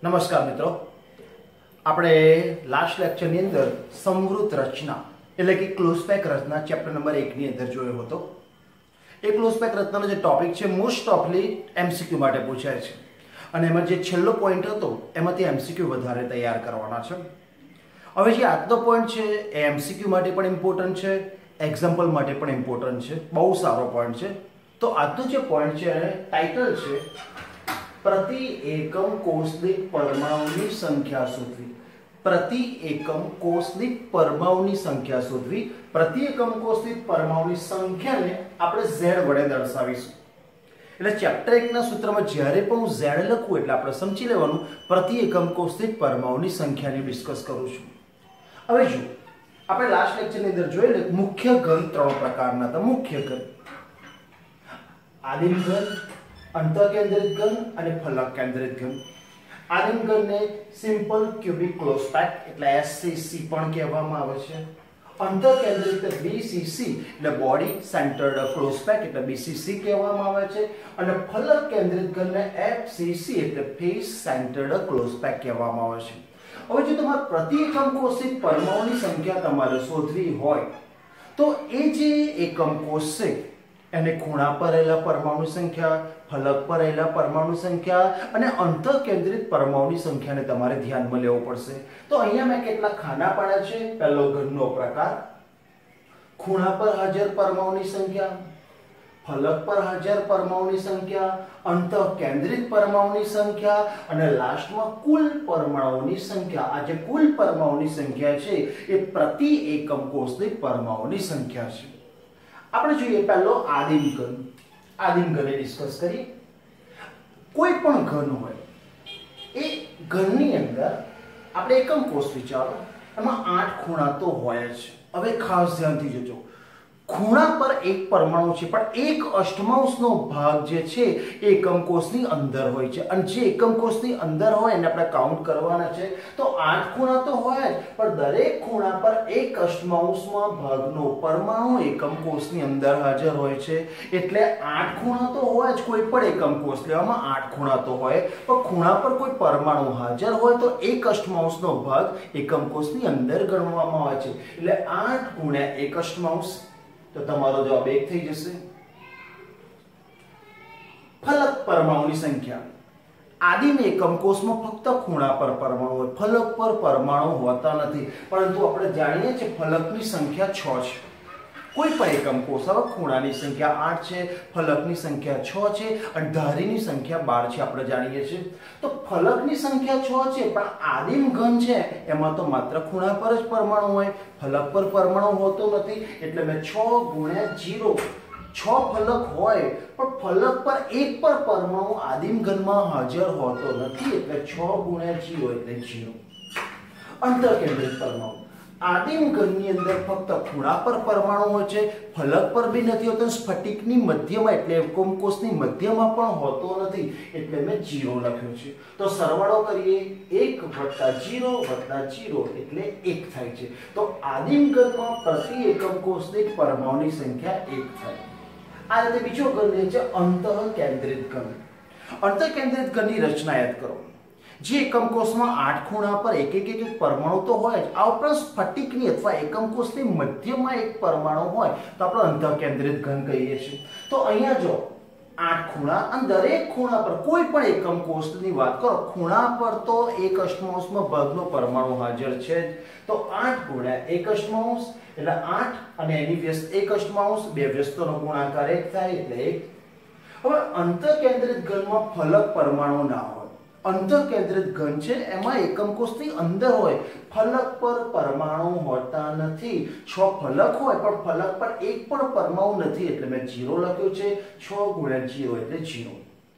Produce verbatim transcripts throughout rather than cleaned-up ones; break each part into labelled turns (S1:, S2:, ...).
S1: નમસ્કાર મિત્રો, આપણે લાસ્ટ લેક્ચરની અંદર સમવૃત્ત રચના એટલે કે ક્લોઝ પેક રચના ચેપ્ટર નંબર એક ની અંદર જોયો હતો. એ ક્લોઝ પેક રચનાનો જે ટોપિક છે મોસ્ટ ઓફલી એમસીક્યુ માટે પૂછાય છે અને એમાં જે છેલ્લો પોઈન્ટ હતો એમાંથી એમસીક્યુ વધારે તૈયાર કરવાના છે. હવે જે આજનો પોઈન્ટ છે એ એમસીક્યુ માટે પણ ઇમ્પોર્ટન્ટ છે, એક્ઝામ્પલ માટે પણ ઇમ્પોર્ટન્ટ છે, બહુ સારો પોઈન્ટ છે. તો આજનો જે પોઈન્ટ છે એને ટાઇટલ છે प्रति एकम कोष દીઠ પરમાણુની સંખ્યા શોધવી. પ્રતિ એકમ કોષ દીઠ પરમાણુની સંખ્યા શોધવી. પ્રતિ એકમ કોષ દીઠ પરમાણુની સંખ્યાને આપણે z વડે દર્શાવીશું. એટલે ચેપ્ટર એક ના સૂત્રમાં જ્યારે પણ હું z લખું એટલે આપણે સમજી લેવાનું પ્રતિ એકમ કોષ દીઠ પરમાણુની સંખ્યાને ડિસ્કસ કરું છું. હવે જો આપણે લાસ્ટ લેક્ચરની અંદર જોયેલ મુખ્ય ઘન ત્રણ પ્રકારના હતા. મુખ્ય ઘન, આદિમ ઘન, અંતર કેન્દ્રિત ઘન અને ફલક કેન્દ્રિત ઘન. આદિમ ઘનને સિમ્પલ ક્યુબિક ક્લોઝ પેક એટલે એસસીસી પણ કહેવામાં આવે છે. અંતર કેન્દ્રિત બીસીસી એટલે બોડી સેન્ટર્ડ ક્લોઝ પેક એટલે બીસીસી કહેવામાં આવે છે અને ફલક કેન્દ્રિત ઘનને એફસીસી એટલે ફેસ સેન્ટર્ડ ક્લોઝ પેક કહેવામાં આવે છે. હવે જો તમારે પ્રતિ એકમ કોષ દીઠ પરમાણુની સંખ્યા તમારે શોધવી હોય તો એ જે એકમ કોષ છે એને ખૂણા પર રહેલા પરમાણુ સંખ્યા, ફલક પર રહેલા પરમાણુ સંખ્યા અને અંતર કેન્દ્રિત પરમાણુની સંખ્યાને તમારે ધ્યાનમાં લેવું પડશે. તો અહીંયા મેં કેટલા ખાના પાડ્યા છે. પહેલો ઘનનો પ્રકાર, ખૂણા પર હાજર પરમાણુની સંખ્યા, ફલક પર હાજર પરમાણુની સંખ્યા, અંતર કેન્દ્રિત પરમાણુની સંખ્યા અને લાસ્ટમાં કુલ પરમાણુની સંખ્યા. આ જે કુલ પરમાણુની સંખ્યા છે એ પ્રતિ એકમ કોષ દીઠ પરમાણુની સંખ્યા છે. આપણે જોઈએ પહેલો આદિમ ઘન. આદિમ ઘનને ડિસ્કસ કરીએ. કોઈ પણ ઘન હોય એ ઘનની અંદર આપણે એકમ કોષ વિચારો, એમાં આઠ ખૂણા તો હોય જ. હવે ખાસ ધ્યાનથી જોજો, ખૂણા પર એક પરમાણુ છે પણ એક અષ્ટમાંશનો ભાગ જે છે એ એકમ કોષની અંદર હોય છે અને જે એકમ કોષની અંદર હોય એને આપણે કાઉન્ટ કરવાના છે. તો આઠ ખૂણા તો હોય જ પણ દરેક ખૂણા પર એક અષ્ટમાંશમાં ભાગનો પરમાણુ એકમ કોષની અંદર હાજર હોય છે. એટલે આઠ ખૂણા તો હોય જ. કોઈ પણ એકમ કોષ લેવામાં આઠ ખૂણા તો હોય પણ ખૂણા પર કોઈ પરમાણુ હાજર હોય તો એક અષ્ટમાંશનો ભાગ એકમ કોષની અંદર ગણવામાં આવે છે. એટલે આઠ ગુણ્યા એક અષ્ટમાંશ તો તમારો જવાબ એક થઈ જશે. ફલક પરમાણુની સંખ્યા. આદિમ એકમ કોષમાં ફક્ત ખૂણા પર પરમાણુ હોય, ફલક પર પરમાણુ હોતા નથી. પરંતુ આપણે જાણીએ છીએ ફલકની સંખ્યા છ છે. કોઈ પણ એકમ કોષ, હવે ખૂણાની સંખ્યા આઠ છે, ફલકની સંખ્યા છ છે અને ધારીની સંખ્યા બાર છે આપણે જાણીએ છીએ. તો ફલકની સંખ્યા છ છે પણ આદિમ ઘન છે એમાં તો માત્ર ખૂણા પર જ પરમાણુ હોય, ફલક પર પરમાણુ હોતો નથી. એટલે મેં છ ગુણ્યા ઝીરો, છ ફલક હોય પણ ફલક પર એક પર પરમાણુ આદિમ ઘનમાં હાજર હોતો નથી. એટલે છ ગુણ્યા ઝીરો એટલે ઝીરો. અંતર કેન્દ્રિત પરમાણુ. આદિમ ઘનની અંદર ફક્ત ખૂણા પર પરમાણુ હોય છે, ફલક પર બી નથી હોતો, સ્ફટિકની મધ્યમાં એટલે એકમ કોષની મધ્યમાં પણ હોતો નથી. એટલે મેં ઝીરો લખ્યું છે. તો સરવાળો કરીએ, એક વત્તા ઝીરો વત્તા ઝીરો એટલે એક થાય છે. તો આદિમ ઘનમાં પ્રતિ એકમ કોષ દીઠ પરમાણુની સંખ્યા એક થાય. આ રીતે બીજો ઘન છે અંતઃ કેન્દ્રિત ઘન. અંતઃ કેન્દ્રિત ઘનની રચના યાદ કરો. જે એકમ કોષમાં આઠ ખૂણા પર એક એક એક પરમાણુ તો હોય જ, આ ઉપરાંત સ્ફટિકની અથવા એકમ કોષની મધ્યમાં એક પરમાણુ હોય તો આપણે અંતઃ કેન્દ્રિત ઘન કહીએ છીએ. તો અહીંયા જો આઠ ખૂણા અને દરેક ખૂણા પર કોઈ પણ એકમ કોષની વાત કરો, ખૂણા પર તો એક અષ્ટમાંશમાં ભાગનો પરમાણુ હાજર છે જ. તો આઠ ગુણ્યા એક અષ્ટમાંશ એટલે આઠ અને એની વ્યસ્ત એક અષ્ટમાંશ, બે વ્યસ્તોનો ગુણાકાર એક થાય એટલે એક. હવે અંતઃ કેન્દ્રિત ઘનમાં ફલક પરમાણુ ના હોય. અંતર કેન્દ્રિત ઘન છે એમાં એકમ કોષની અંદર હોય, ફલક પર પરમાણુ હોતા નથી. છ ફલક હોય પણ ફલક પર એક પણ પરમાણુ નથી. એટલે મેં ઝીરો લખ્યું છે. છ ગુણ્યા ઝીરો એટલે ઝીરો.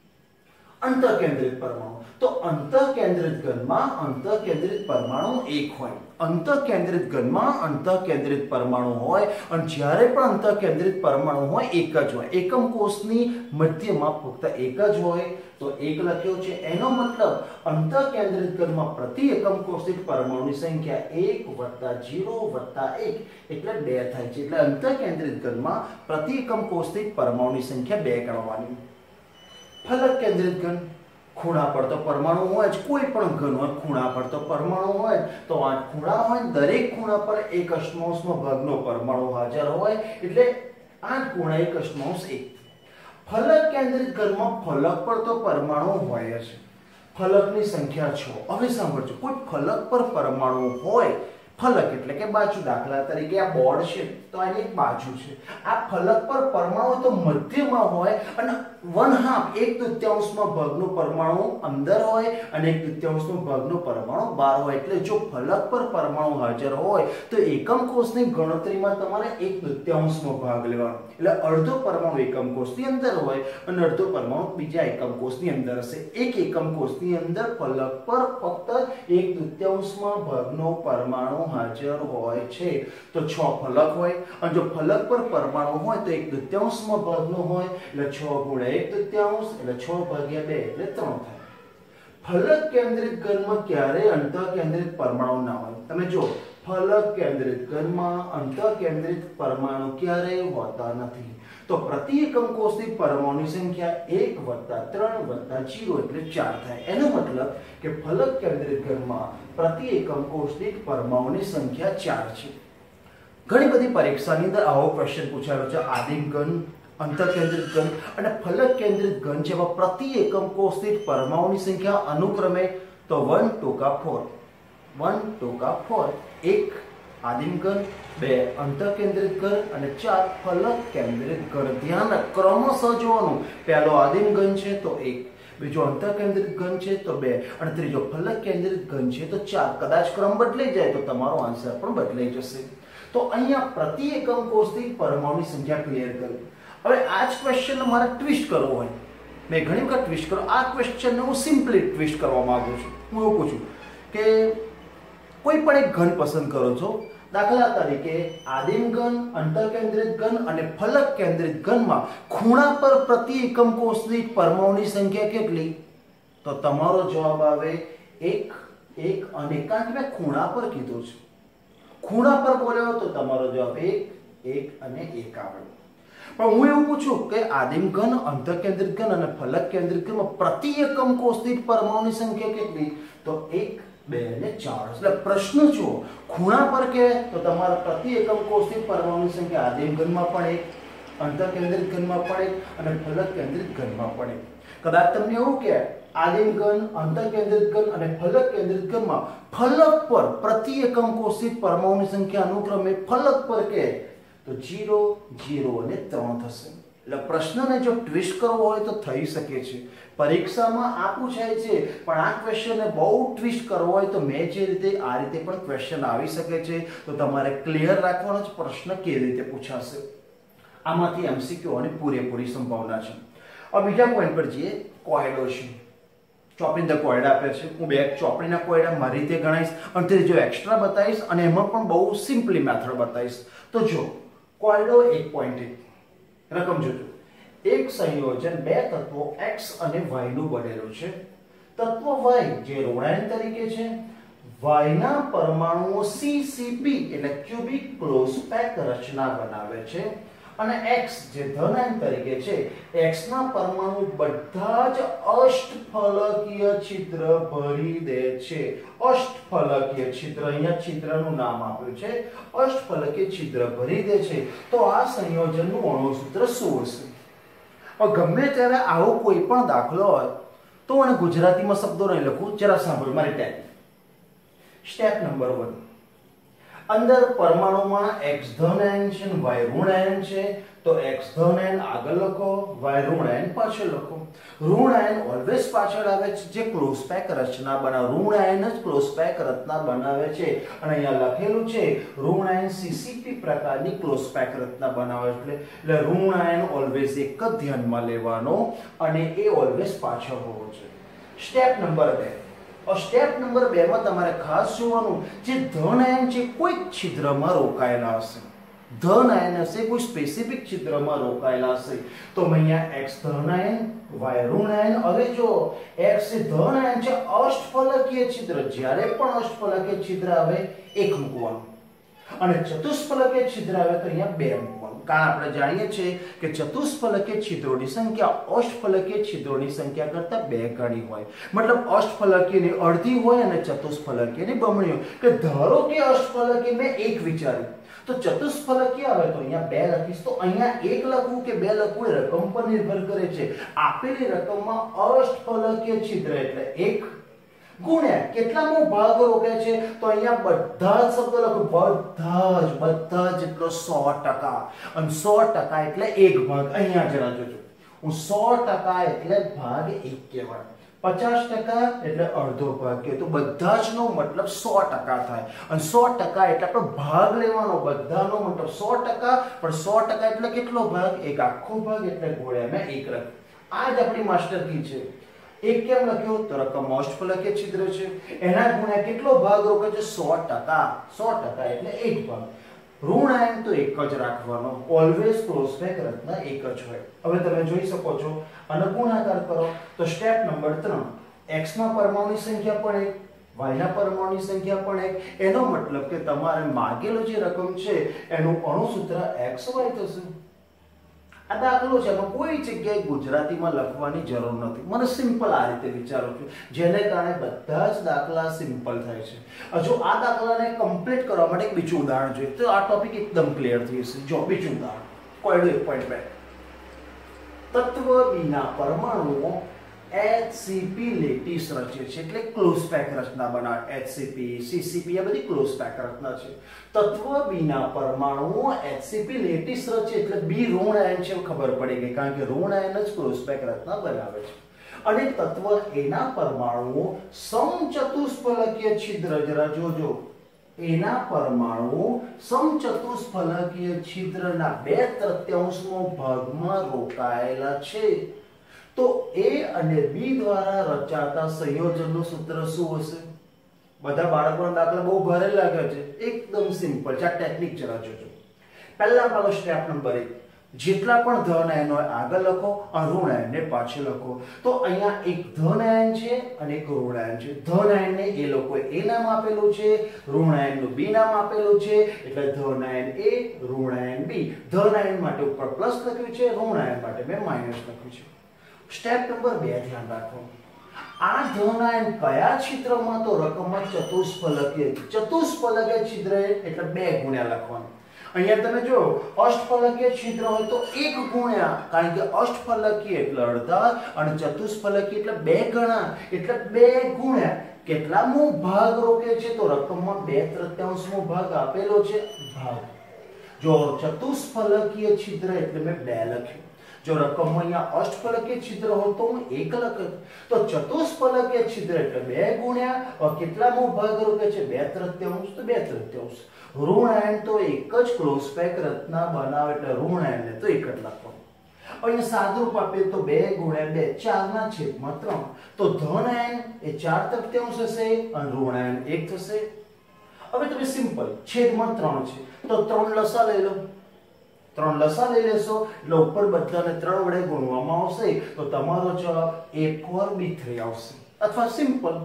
S1: અંતર કેન્દ્રિત પરમાણુ. તો અંતર કેન્દ્રિત ઘનમાં અંતર કેન્દ્રિત પરમાણુ એક હોય. અંતર કેન્દ્રિત ઘનમાં અંતર કેન્દ્રિત પરમાણુ હોય અને જ્યારે પણ અંતર કેન્દ્રિત પરમાણુ હોય એક જ હોય. એકમ કોષની મધ્યમાં ફક્ત એક જ હોય. તો એક લખ્યો છે. એનો મતલબ અંતર કેન્દ્રિત ઘનમાં પ્રતિ એકમ કોષ દીઠ પરમાણુની સંખ્યા એક વત્તા ઝીરો વત્તા એક એટલે બે થાય છે. એટલે અંતર કેન્દ્રિત ઘનમાં પ્રતિ એકમ કોષ દીઠ પરમાણુની સંખ્યા બે ગણવાની. ફલક કેન્દ્રિત ઘન. ખૂણા પર તો પરમાણુ હોય જ, કોઈ પણ ઘન હોય ખૂણા પર તો પરમાણુ હોય, તો આઠ ખૂણા હોય, દરેક ખૂણા પર એક અષ્ટમાંશમાં ભાગનો પરમાણુ હાજર હોય, એટલે આઠ ગુણ્યા એક અષ્ટમાંશ એક. ફલક કેન્દ્રિત ઘનમાં ફલક પર તો પરમાણુ હોય જ, ફલકની સંખ્યા છ. હવે સાંભળજો, કોઈ ફલક પર પરમાણુ હોય, ફલક એટલે કે બાજુ, દાખલા તરીકે આ બોર્ડ છે તો આની એક બાજુ છે, આ ફલક પર પરમાણુ તો મધ્યમાં હોય અને વન હાફ એક તૃતીયાંશમાં ભાગનો પરમાણુ અંદર હોય અને એક તૃતીયાંશનો ભાગનો પરમાણુ બહાર હોય. એટલે જો ફલક પર પરમાણુ હાજર હોય તો એકમ કોષની ગણતરીમાં તમારે એક તૃતીયાંશનો ભાગ લેવાનો, એટલે અડધો પરમાણુ એકમ કોષની અંદર હોય અને અડધો પરમાણુ બીજા એકમ કોષની અંદર હશે. એક એકમ કોષની અંદર ફલક પર ફક્ત એક તૃતીયાંશમાં ભાગનો પરમાણુ હાજર હોય છે, તો છ ફલક હોય અને જો ફલક પર પરમાણુ હોય તો એક તૃતીયાંશમાં ભાગનો હોય, એટલે છ ગુણ્યા એક તૃતીયાંશ એટલે છ ભાગ્યા બે એટલે ત્રણ થાય. ફલક કેન્દ્રિત ઘનમાં ક્યારે અંતઃ કેન્દ્રિત પરમાણુ ના હોય. તમે જો ફલક કેન્દ્રિત ઘનમાં અંતઃ કેન્દ્રિત પરમાણુ ક્યારે હોતા નથી. તો પ્રતિ એકમ કોષની પરમાણુની સંખ્યા એક વત્તા ત્રણ વત્તા ઝીરો એટલે ચાર થાય. એનો મતલબ કે ફલક કેન્દ્રિત ઘનમાં પ્રતિ એકમ કોષની પરમાણુની સંખ્યા ચાર છે. ઘણી બધી પરીક્ષાની અંદર આવો ક્વેશ્ચન પૂછાયો છે. આદિમ ઘન, અંતઃ કેન્દ્રિત ઘન અને ફલક કેન્દ્રિત ઘન જેવા પ્રતિ એકમ કોષની પરમાણુની સંખ્યા અનુક્રમે તો વન ટોકા ફોર, વન ટોકા ફોર, એક આદિમ ઘન, બે અંતઃ કેન્દ્રિત ઘન અને ચાર ફલક કેન્દ્રિત ઘન. ધ્યાન ક્રમશઃ જોવાનું, પહેલો આદિમ ઘન છે તો એક, બીજો અંતઃ કેન્દ્રિત ઘન છે તો બે અને ત્રીજો ફલક કેન્દ્રિત ઘન છે તો ચાર. કદાચ ક્રમ બદલાઈ જાય તો તમારો આન્સર પણ બદલાઈ જશે. તો અહીંયા પ્રતિ એકમ કોષની પરમાણુની સંખ્યા ક્લિયર કરી. હવે આ જ ક્વેશ્ચન મારે ટ્વિસ્ટ કરવો હોય, મેં ઘણી વખત ટ્વિસ્ટ કરો, આ ક્વેશ્ચનને હું સિમ્પલી ટ્વિસ્ટ કરવા માંગુ છું. હું એવું પૂછું કે કોઈ પણ એક ઘન પસંદ કરો છો, દાખલા તરીકે આદિમ ઘન, અંતઃ કેન્દ્રિત ઘન અને ફલક કેન્દ્રિત ઘનમાં ખૂણા પર પ્રતિ એકમ કોષની પરમાણુની સંખ્યા કેટલી? તો તમારો જવાબ આવે એક, એક અને કારણ કે મેં ખૂણા પર કીધું છે, ખૂણા પર બોલ્યો તો તમારો જવાબ એક, એક અને એક આવે. પણ હું એવું પૂછું કે આદિમ ઘન, અંતઃ કેન્દ્રિત ઘન અને ફલક કેન્દ્રિત ઘનમાં પ્રતિ એકમ કોષની પરમાણુની સંખ્યા કેટલી? તો એક, બે અને ચાર. એટલે પ્રશ્ન જુઓ, ખૂણા પર કે તો તમારા પ્રતિ એકમ કોષની પરમાણુની સંખ્યા આદિમ ઘનમાં પણ એક, અંતઃ કેન્દ્રિત ઘનમાં પણ એક અને ફલક કેન્દ્રિત ઘનમાં પણ એક. કદાચ તમને એવું કે આદિમ ઘન, અંતઃ કેન્દ્રિત ઘન અને ફલક કેન્દ્રિત ઘનમાં ફલક પર પ્રતિ એકમ કોષની પરમાણુની સંખ્યા અનુક્રમે ફલક પર કે તો ઝીરો, ઝીરો અને ત્રણ થશે. એટલે પ્રશ્નને જો ટ્વિસ્ટ કરવો હોય તો થઈ શકે છે. પરીક્ષામાં આ પૂછાય છે, પણ આ ક્વેશ્ચનને બહુ ટ્વિસ્ટ કરવો હોય તો મેં જે રીતે આ રીતે પણ ક્વેશ્ચન આવી શકે છે. તો તમારે ક્લિયર રાખવાનો છે પ્રશ્ન કેવી રીતે પૂછાશે. આમાંથી એમસીક્યુ અને પૂરેપૂરી સંભાવના છે. હવે બીજા પોઈન્ટ પર જઈએ, કોયડો છે. ચોપડી ધ કોયડા આપે છે. હું બે ચોપડીના કોયડા મારી રીતે ગણાવીશ અને તે જો એક્સ્ટ્રા બતાવીશ અને એમાં પણ બહુ સિમ્પલી મેથડ બતાવીશ. તો જો કોયડો એક પોઈન્ટ એક રકમ જોજો, એક સંયોજન બે તત્વો x અને y નું બનેલું છે. તત્વ y જે ઋણાયન તરીકે છે, y ના પરમાણુઓ C C p એટલે ક્યુબિક ક્લોઝ પેક રચના બનાવે છે અને x જે ધનાયન તરીકે છે, x ના પરમાણુ બધા જ અષ્ટફલકીય છિદ્ર ભરી દે છે. અષ્ટફલકીય છિદ્ર, અહીંયા છિદ્રનું નામ આપ્યું છે, અષ્ટફલકીય છિદ્ર ભરી દે છે. તો આ સંયોજનનું અણુસૂત્ર સોળ છે. હવે ગમે ત્યારે આવો કોઈ પણ દાખલો હોય તો મને ગુજરાતીમાં શબ્દો નહીં લખું, જરા સાંભળો મારી ટાઈપ. સ્ટેપ નંબર વન, અંદર પરમાણુમાં x ધન આયન છે અને y ઋણ આયન છે, તો x ધન આયન આગળ લખો, y ઋણ આયન પાછળ લખો. ઋણ આયન ઓલવેઝ પાછળ આવે છે, જે ક્લોઝ પેક રચના બનાવે, ઋણ આયન જ ક્લોઝ પેક રચના બનાવે છે અને અહીંયા લખેલું છે ઋણ આયન C C p પ્રકારની ક્લોઝ પેક રચના બનાવે છે. એટલે ઋણ આયન ઓલવેઝ એક જ ધ્યાનમાં લેવાનો અને એ ઓલવેઝ પાછળ હોવો છે. સ્ટેપ નંબર બે, સ્ટેપ નંબર બે માં તમારે ખાસ જોવાનું, જે ધન આયન છે કોઈ છિદ્રમાં રોકાયેલા હશે, ધન આયન હશે કોઈ સ્પેસિફિક છિદ્રમાં રોકાયેલા હશે. તો અહીંયા x ધન આયન, y ઋણ આયન. હવે જો x એ ધન આયન છે, અષ્ટફલકીય છિદ્ર, જ્યારે પણ અષ્ટફલકીય છિદ્ર આવે એક મૂકવાનું. અને ચતુષ્ફલકીય છિદ્ર આવે તો અહીંયા બે મૂકવાનું, કારણ આપણે જાણીએ છીએ કે ચતુષ્ફલકીય છિદ્રોની સંખ્યા અષ્ટફલકીય છિદ્રોની સંખ્યા કરતા બે ગણી હોય, મતલબ અષ્ટફલકીયની અડધી હોય અને ચતુષ્ફલકીયની બમણી હોય. કે ધારો કે અષ્ટફલકીય મેં એક વિચાર્યું તો ચતુષ્ફલકીય આવે તો અહીંયા બે લખીશ. તો અહીંયા એક લખવું કે બે લખવું એ રકમ પર નિર્ભર કરે છે. આપેલી રકમમાં અષ્ટફલકીય છિદ્ર એટલે એક ગુણ્યા કેટલામો ભાગ રોકે છે તો અહીંયા બધા જ શબ્દો લખો, બધા જ બધા જ એટલો સો ટકા, અને સો ટકા એટલે એક ભાગ. અહીંયા જરા જોજો, હું સો ટકા એટલે ભાગ એક કહેવાય, પચાસ ટકા એટલે અડધો ભાગ કે, તો બધા જ નો મતલબ સો ટકા થાય, અને સો ટકા એટલે આપણો ભાગ લેવાનો, બધાનો મતલબ સો ટકા, પણ સો ટકા એટલે કેટલો ભાગ? એક આખો ભાગ, એટલે ગુણ્યા મેં એક લખ્યું. આ જ આપણી માસ્ટર કી છે. એક કેમ લખ્યો તો રકમ અષ્ટફલકીય છિદ્ર છે, એના ગુણ્યા કેટલો ભાગ રોકે છે? સો ટકા. સો ટકા એટલે એક ભાગ. ઋણાયન તો એક જ રાખવાનો, ઓલવેઝ ક્લોઝ બેક રત્ન એક જ હોય. હવે તમે જોઈ શકો છો, અને ગુણાકાર કરો તો સ્ટેપ નંબર ત્રણ, x ના પરમાણુની સંખ્યા પણ એક, y ના પરમાણુની સંખ્યા પણ એક. એનો મતલબ કે તમારે માગેલો જે રકમ છે એનું અણુસૂત્ર xy થશે. આ દાખલો છે, એમાં કોઈ જગ્યાએ ગુજરાતીમાં લખવાની જરૂર નથી. મને સિમ્પલ આ રીતે વિચારું છું, જેને કારણે બધા જ દાખલા સિમ્પલ થાય છે. હજુ આ દાખલાને કમ્પ્લીટ કરવા માટે એક બીજું ઉદાહરણ જોઈએ તો આ ટોપિક એકદમ ક્લિયર થઈ જશે. જો બીજું ઉદાહરણ, કોયડો એક પોઈન્ટ બે, તત્વ બીના પરમાણુઓ એચસીપી લેટીસ રચે છે, એટલે ક્લોઝ પેક રચના બનાવે. એચસીપી, સીસીપી આ બધી ક્લોઝ પેક રચના છે. તત્વ બીના પરમાણુઓ એચસીપી લેટીસ રચે એટલે બી ઋણ આયન છે, ખબર પડી ગઈ, કારણ કે ઋણ આયન જ ક્લોઝ પેક રચના બનાવે છે. અને તત્વ એના પરમાણુઓ સમચતુષ્ફલકીય છિદ્ર, જરા જોજો, એના પરમાણુ સમચતુષ્ફલકીય છિદ્રના બે તૃતીયાંશમો ભાગમાં રોકાયેલા છે. તો A અને B દ્વારા રચાતા સંયોજનનું સૂત્ર શું હશે? બધા બાળકોના દાખલા બહુ ભારે લાગે છે, એકદમ સિમ્પલ છે. આ ટેકનિક જરા જોજો. પહેલા પાલો સ્ટેપ નંબર એક, જેટલા પણ ધન આયન હોય આગળ લખો, અને ઋણ આયનને પાછળ લખો. તો અહીંયા એક ધન આયન છે અને એક ઋણ આયન છે. ધન આયનને એ લોકોએ A નામ આપેલું છે, ઋણ આયનનું B નામ આપેલું છે, એટલે ધન આયન A, ઋણ આયન B. ધન આયન માટે ઉપર પ્લસ લખ્યું છે, ઋણ આયન માટે મેં માઈનસ લખ્યું છે. સ્ટેપ નંબર બે ધ્યાન રાખો, આ ધન આયન કયા છિદ્રમાં? તો રકમમાં ચતુષ્ફલકીય. ચતુષ્ફલકીય છિદ્ર એટલે બે ગુણ્યા લખવાનું. અહીંયા તમે જો અષ્ટફલકીય છિદ્ર હોય તો એક ગુણ્યા, કારણ કે અષ્ટફલકીય એટલે અડધા અને ચતુષ્ફલકીય એટલે બે ગણા, એટલે બે ગુણ્યા કેટલામો ભાગ રોકે છે? તો રકમમાં બે તૃતીયાંશમો ભાગ આપેલો છે, ભાગ. જો ચતુષ્ફલકીય છિદ્ર એટલે મેં બે લખ્યું. જો રકમમાં અહીંયા અષ્ટફલકીય છિદ્ર હોય તો હું એક લખત. તો ચતુષ્ફલકીય છિદ્ર એટલે બે ગુણ્યા કેટલામો ભાગ રોકે છે? બે તૃતીયાંશ, તો બે તૃતીયાંશ. ઋણ આયન તો એક જ ક્લોઝ પેક રચના બનાવે, એટલે ઋણ આયનને તો એક જ લખવાનું. અહીંયા સાદુરૂપ આપીએ તો બે ગુણ્યા બે, ચાર ના છેદમાં ત્રણ. તો ધન આયન એ ચાર તૃતીયાંશ હશે અને ઋણ આયન એક થશે. હવે તમે સિમ્પલ, છેદમાં ત્રણ છે તો ત્રણ લસા લઈ લો. ત્રણ લસા લઈ લેશો એટલે ઉપર બધાને ત્રણ વડે ગુણવામાં આવશે, તો તમારો જવાબ A four B three આવશે. અથવા સિમ્પલ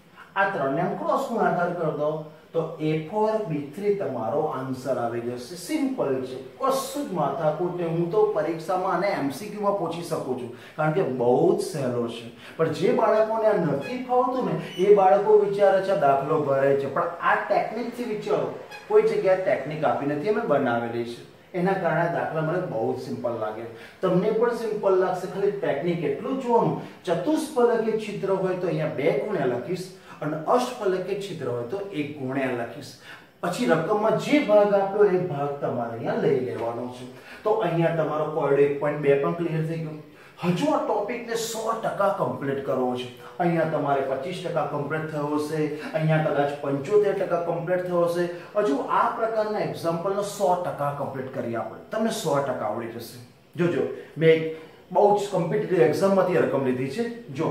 S1: આ ત્રણ ને ક્રોસ ગુણાકાર કરી દો તો A four B three તમારો આન્સર આવી જશે. સિમ્પલ છે, કશું જ માથાકૂટ નહીં. હું તો પરીક્ષામાં અને એમસીક્યુ માં પૂછી શકું છું, કારણ કે બહુ જ સહેલો છે. પણ જે બાળકોને આ નથી ફાવતું ને એ બાળકો વિચારે છે દાખલો ભરે છે, પણ આ ટેકનિક થી વિચારો. કોઈ જગ્યાએ ટેકનિક આપી નથી, અમે બનાવેલી છે. એના કારણે દાખલા મને બહુ જ સિમ્પલ લાગે, તમને પણ સિમ્પલ લાગશે. ખાલી ટેકનિક એટલું જોવાનું, ચતુષ્ફલકીય છિદ્ર હોય તો અહીંયા બે ગુણ્યા લખીશ, અને અષ્ટફલકીય છિદ્ર હોય તો એક ગુણ્યા લખીશ. પછી રકમમાં જે ભાગ આપ્યો એ ભાગ તમારે અહીંયા લઈ લેવાનો છે. તો અહીંયા તમારો કોયડો એક પોઈન્ટ બે પણ ક્લિયર થઈ ગયો. હજુ આ ટોપિકને સો ટકા કમ્પ્લીટ કરવો છે. અહીંયા તમારે પચીસ ટકા કમ્પ્લીટ થયો હશે, અહીંયા કદાચ પંચોતેર ટકા કમ્પ્લીટ થયો હશે. હજુ આ પ્રકારના એક્ઝામ્પલનો સો ટકા કમ્પ્લીટ કરી આપણે, તમને સો ટકા આવડી જશે. જોજો, મેં બહુ જ કોમ્પિટિટિવ એક્ઝામમાંથી રકમ લીધી છે. જો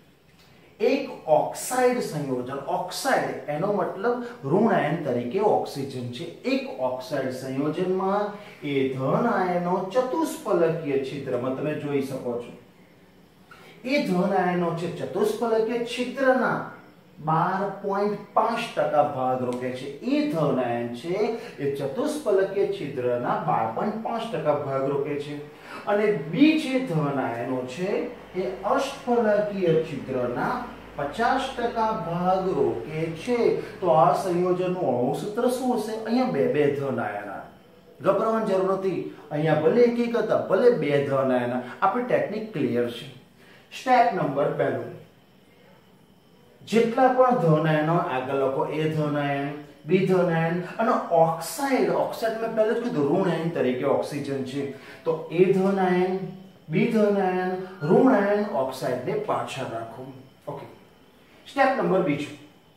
S1: એક ઓક્સાઇડ સંયોજન, ઓક્સાઇડ એનો મતલબ ઋણ આયન તરીકે ઓક્સિજન છે. એક ઓક્સાઇડ સંયોજનમાં એ ધન આયનો ચતુષ્ફલકીય છિદ્રમાં તમે જોઈ શકો છો, એ ધન આયનો છે ચતુષ્ફલકીય છિદ્રના બાર પોઈન્ટ પાંચ ટકા ભાગ રોકે છે. એ ધન આયન છે એ ચતુષ્ફલકીય છિદ્રના બાર પોઈન્ટ પાંચ ટકા ભાગ રોકે છે અને બી જે ધન આયનો છે એ અષ્ટફલકીય છિદ્રના પચાસ ટકા ભાગ રોકે છે. તો આ સંયોજનનું અણુસૂત્ર શું હશે? અહીંયા બે બે ધન આયન. ગભરાવાની જરૂર નથી. અહીંયા ભલે એક એક હતા, ભલે બે ધન આયન. આપણી ટેકનિક ક્લિયર છે. સ્ટેપ નંબર પહેલું, જેટલા પણ ધન આયનો આગળ લખો. એ ધન આયન, બી ધન આયન અને ઓક્સાઇડ. ઓક્સાઇડ મેં પહેલા જ કીધું ઋણ આયન તરીકે ઓક્સિજન છે. તો એ ધન આયન, બી ધન આયન, ઋણ આયન ઓક્સાઇડને પાછળ રાખો. ઓકે. સ્ટેપ નંબર બીજું,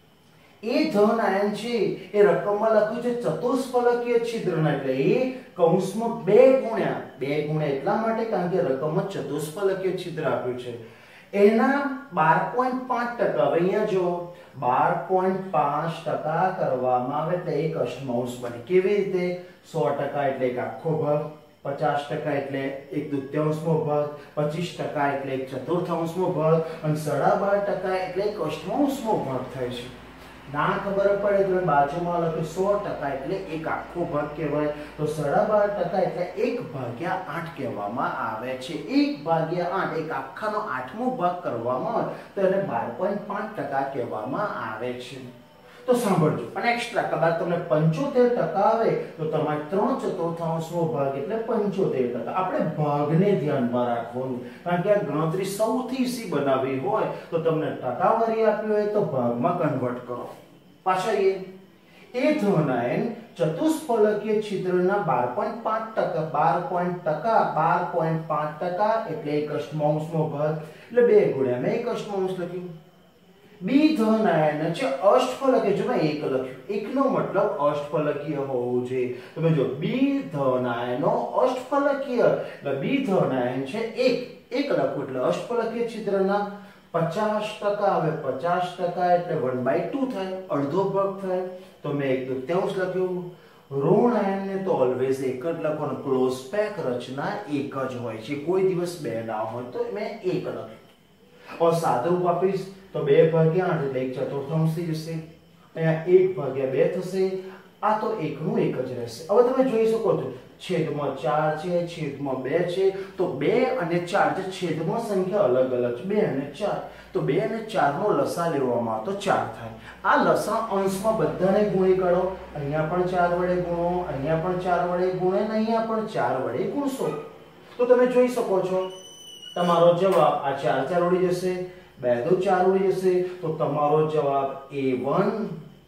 S1: એ ધન આયન છે એ રકમમાં લખ્યું છે ચતુષ્ફલકીય છિદ્રના, એટલે એ કૌંસમાં બે ગુણ્યા બે ગુણ્યા એટલા માટે કારણ કે રકમમાં ચતુષ્ફલકીય છિદ્ર આપ્યું છે. એના બાર પોઈન્ટ પાંચ ટકા. હવે અહીંયા જો બાર પોઈન્ટ પાંચ ટકા કરવામાં આવે એટલે એક અષ્ટમાંશ બને. કેવી રીતે? સો ટકા એટલે એક આખો ભાગ, પચાસ ટકા એટલે એક દૂત્યાંશમો ભાગ, પચીસ ટકા એટલે એક ચતુર્થાંશમો ભાગ અને સાડા બાર ટકા એટલે એક અષ્ટમાંશમો ભાગ થાય છે. ના ખબર પડે તો બાજુમાં લખ્યું સો ટકા એટલે એક આખો ભાગ કહેવાય. તો સાડા બાર ટકા એટલે એક ભાગ્યા આઠ કહેવામાં આવે છે. એક ભાગ્યા આઠ એક આખાનો આઠમો ભાગ કરવામાં આવે તો એને બાર પોઈન્ટ પાંચ ટકા કહેવામાં આવે છે. તો સાંભળજો, અને એક્સ્ટ્રા કદાચ તમને પંચોતેર ટકા આવે તો તમારે ત્રણ ચતુર્થાંશનો ભાગ એટલે પંચોતેર ટકા. આપણે ભાગને ધ્યાનમાં રાખવાનું, કારણ કે આ ગણતરી સૌથી ઈઝી બનાવવી હોય તો તમને ટકાવારી આપી હોય તો ભાગમાં કન્વર્ટ કરો. પાછા એ એ ધન આયન ચતુષ્ફલકીય છિદ્રના બાર પોઈન્ટ પાંચ ટકા બાર પોઈન્ટ ટકા બાર પોઈન્ટ પાંચ ટકા એટલે એક અષ્ટમાંશનો ભાગ એટલે બે ગુણ્યા મેં એક અષ્ટમાંશ લખ્યું. બી ધન આયન છે અષ્ટફલકીય. જો મેં એક લખ્યું, એકનો મતલબ અષ્ટફલકીય હોવું જોઈએ. તમે જો બી ધન આયનો અષ્ટફલકીય એટલે બી ધન આયન છે એક એક લખું એટલે અષ્ટફલકીય છિદ્રના પચાસ ટકા. હવે પચાસ ટકા એટલે વન બાય ટુ થાય, અડધો ભાગ થાય. તો મેં એક દૂત્યાંશ લખ્યું. ઋણ આયનને તો ઓલવેઝ એક જ લખવાનું. ક્લોઝ પેક રચના એક જ હોય છે, કોઈ દિવસ બે ના હોય. તો મેં એક લખ્યું. और સાદુરૂપ આપીશ તો બે ભાગ્યા આઠ એટલે એક ચતુર્થાંશ થઈ જશે. અહીંયા એક ભાગ્યા બે થશે. આ તો એકનું એક જ રહેશે. હવે તમે જોઈ શકો છો છેદમાં ચાર છે, છેદમાં બે છે. તો બે અને ચાર જે છેદમાં સંખ્યા અલગ અલગ છે, બે અને ચાર. તો બે અને ચાર નો લસા લેવામાં આવે તો ચાર થાય. આ લસા અંશમાં બધાને ગુણી કાઢો. અહીંયા પણ ચાર વડે ગુણો, અહીંયા પણ ચાર વડે ગુણો અને અહીંયા પણ ચાર વડે ગુણશો. તો તમે જોઈ શકો છો તમારો જવાબ આ ચાર ચાર ઉડી જશે, બે દો ચાર ઉડી જશે. તો તમારો જવાબ A one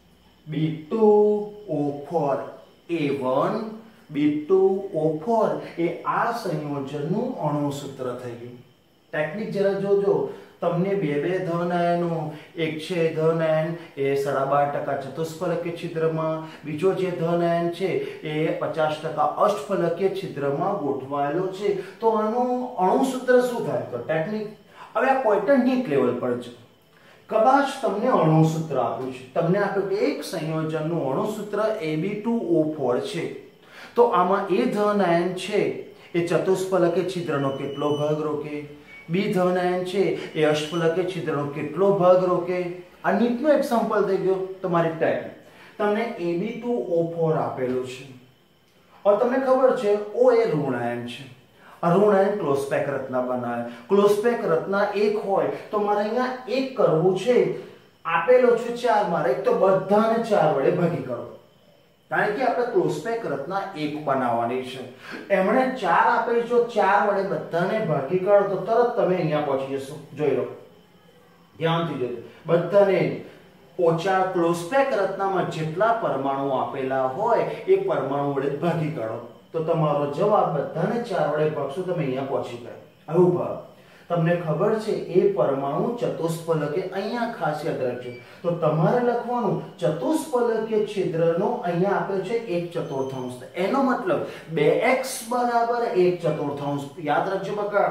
S1: B two O four. A one B two O four એ આ સંયોજનનું અણુસૂત્ર થઈ ગયું. ટેકનિક જરા જોજો. તમને બે બે ધન આયનો, એક છે ધન આયન એ સાડા બાર ટકા ચતુષ્ફલકીય છિદ્રમાં, બીજો જે ધન આયન છે એ પચાસ ટકા અષ્ટફલકીય છિદ્રમાં ગોઠવાયેલો છે. તો આનું અણુસૂત્ર શું થાય? તો ટેકનિક. હવે આ પોઈન્ટર નીટ લેવલ પર છે. કદાચ તમને અણુસૂત્ર આપ્યું છે, તમને આપ્યું કે એક સંયોજનનું અણુસૂત્ર એ બી ટુ ઓ ફોર છે. તો આમાં એ ધન આયન છે એ ચતુષ્ફલકીય છિદ્રનો કેટલો ભાગ રોકે? બી ધન આયન છે એ અષ્ટફલકીય છિદ્રનો કેટલો ભાગ રોકે? આ નીટનો એક્ઝામ્પલ થઈ ગયો. તમારી ટેકનિક તમને એ બી ટુ ઓ ફોર આપેલું છે और તમને ખબર છે O એ ઋણ આયન છે. આ ઋણ આયન ક્લોઝ પેક રચના બનાવે. ક્લોઝ પેક રચના એક હોય તો મારે અહીંયા એક કરવું છે. આપેલો છે ચાર, મારે એક તો બધાને ચાર વડે ભાગી કરો, કારણ કે આપણે ક્લોઝ પેક રચના એક બનાવવાની છે. એમણે ચાર આપેલ છે, ચાર વડે બધાને ભાગી કાઢો તો તરત તમે અહીંયા પહોંચી જશો. જોઈ લો, ધ્યાનથી જોજો. બધાને ઓછા ક્લોઝ પેક રચનામાં જેટલા પરમાણુ આપેલા હોય એ પરમાણુ વડે ભાગી કાઢો તો તમારો જવાબ બધાને ચાર વડે ભાગશો તમે અહીંયા પહોંચી ગયા. આવું ભાગ તમને ખબર છે એ પરમાણુ ચતુષ્ફલકીય. અહીંયા ખાસ યાદ રાખજો. તો તમારે લખવાનું ચતુષ્ફલકીય છિદ્રનો અહીંયા આપેલ છે એક ચતુર્થાંશ. એનો મતલબ બે એક્સ બરાબર એક ચતુર્થાંશ. યાદ રાખજો બકા,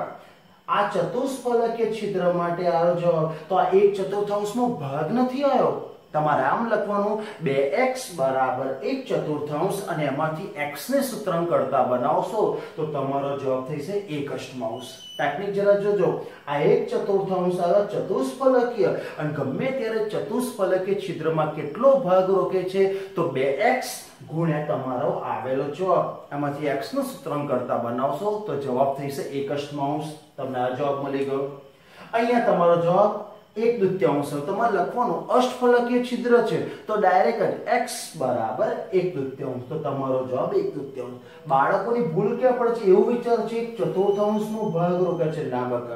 S1: આ ચતુષ્ફલકીય છિદ્ર માટે આવ્યો જવાબ. તો આ એક ચતુર્થાંશનો ભાગ નથી આવ્યો, તમારે આમ લખવાનું બે એક્સ બરાબર એક ચતુર્થાંશ અને એમાંથી x ને સૂત્રાંક કરતા બનાવશો તો તમારો જવાબ થશે એક અષ્ટમાંશ. ટેકનિક જરા જોજો. આ એક ચતુર્થાંશ આવે ચતુષ્ફલકીય અને ગમે ત્યારે ચતુષ્ફલકીય છિદ્રમાં કેટલો ભાગ રોકે છે તો બે એક્સ ગુણ્યા તમારો આવેલો જવાબ. એમાંથી x નું સૂત્રાંક કરતા બનાવશો તો જવાબ થશે એક અષ્ટમાંશ. તમને આ જવાબ મળી ગયો. અહીંયા તમારો જવાબ એક દૂત્યાંશ. તમારે લખવાનું અષ્ટફલકીય છિદ્ર છે તો ડાયરેક્ટ જ x બરાબર એક દૂત્યાંશ તો તમારો જવાબ એક દૂત્યાંશ. બાળકોની ભૂલ ક્યાં પડે છે એવું વિચાર છે એક ચતુર્થાંશ નો ભાગ રોકે છે. ના બકા,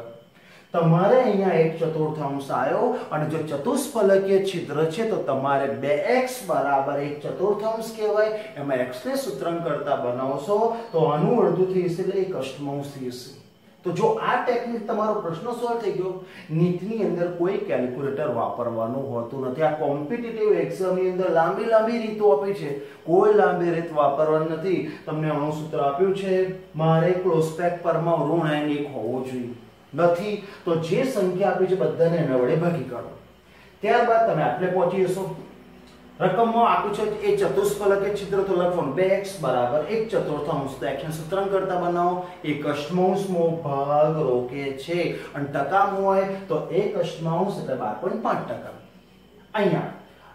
S1: તમારે અહીંયા એક ચતુર્થાંશ આવ્યો અને જો ચતુષ્ફલકીય છિદ્ર છે તો તમારે બે એક્સ બરાબર એક ચતુર્થાંશ કહેવાય. એમાં x ને સૂત્રાંક કરતા બનાવશો તો આનું અડધું થઈ જશે એટલે એક અષ્ટમાંશ થઈ જશે. તો જો આ ટેકનિક તમારો પ્રશ્ન સોલ્વ થઈ ગયો. નીટની અંદર કોઈ કેલ્ક્યુલેટર વાપરવાનું હોતું નથી. આ કોમ્પિટિટિવ એક્ઝામની અંદર લાંબી લાંબી રીતો આપી છે, કોઈ લાંબી રીત વાપરવાની નથી. તમને આનું સૂત્ર આપ્યું છે, મારે ક્લોઝપેક પરમાં ઋણ n એક હોવો જોઈએ. નથી તો જે સંખ્યા આપી છે બધાને એના વડે ભાગી કાઢો. ત્યારબાદ તમે આટલે પહોંચી જશો. રકમમાં આપ્યું છે એ ચતુષ્ફલકીય છિદ્ર તો લખવાનું બે એક્સ બરાબર એક ચતુર્થાંશ. તો x ને સૂત્રાંક કરતા બનાવો. એક અષ્ટમાંશનો ભાગ રોકે છે અને ટકામાં હોય તો એક અષ્ટમાંશ એટલે બાર પોઈન્ટ પાંચ ટકા. અહીંયા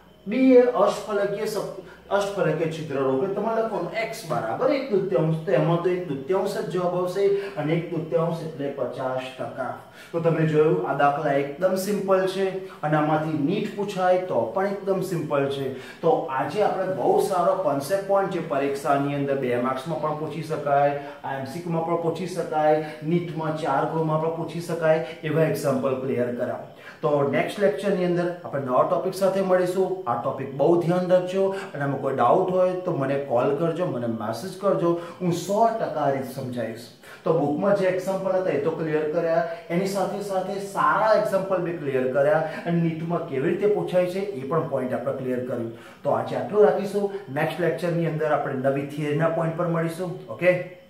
S1: બી એ અષ્ટફલકીય અષ્ટફલકીય છિદ્ર રોકે. તમારે લખવાનું x બરાબર એક દૂત્યાંશ. તો એમાં તો એક દૂત્યાંશ જ જવાબ આવશે અને એક દૂત્યાંશ એટલે પચાસ ટકા. તો તમે જોયું આ દાખલા એકદમ સિમ્પલ છે અને આમાંથી નીટ પૂછાય તો પણ એકદમ સિમ્પલ છે. તો આજે આપણે બહુ સારો કોન્સેપ્ટ પોઈન્ટ છે. પરીક્ષાની અંદર બે માર્ક્સમાં પણ પૂછી શકાય, એમસીક્યુમાં પણ પૂછી શકાય, નીટમાં ચાર ગુણમાં પણ પૂછી શકાય એવા એક્ઝામ્પલ ક્લિયર કરાવો. તો નેક્સ્ટ લેક્ચરની અંદર આપણે નવા ટોપિક સાથે મળીશું. આ ટોપિક બહુ ધ્યાન રાખજો અને આમાં કોઈ ડાઉટ હોય તો મને કોલ કરજો, મને મેસેજ કરજો. હું સો ટકા રીત સમજાવીશ. તો બુકમાં જે એક્ઝામ્પલ હતા એ તો ક્લિયર કર્યા, એની સાથે સાથે સારા એક્ઝામ્પલ બી ક્લિયર કર્યા અને નીટમાં કેવી રીતે પૂછાય છે એ પણ પોઈન્ટ આપણે ક્લિયર કર્યું. તો આજે આટલું રાખીશું. નેક્સ્ટ લેક્ચરની અંદર આપણે નવી થિયરીના પોઈન્ટ પર મળીશું. ઓકે.